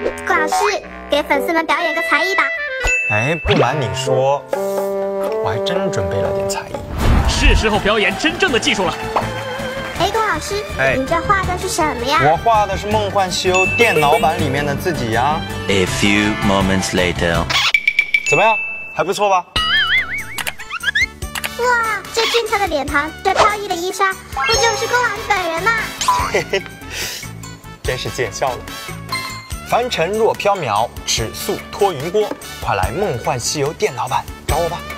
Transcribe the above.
龚老师，给粉丝们表演个才艺吧。 哎，不瞒你说，我还真准备了点才艺。 是时候表演真正的技术了。 哎，龚老师，你这画的是什么呀？ 我画的是《梦幻西游》电脑版里面的自己呀。 A few moments later， 怎么样？还不错吧？ 哇，这俊俏的脸庞，这飘逸的衣裳，不就是龚老师本人吗？ 嘿嘿，真是见笑了。凡尘若缥缈，尺素托云波。快来《梦幻西游》电脑版找我吧。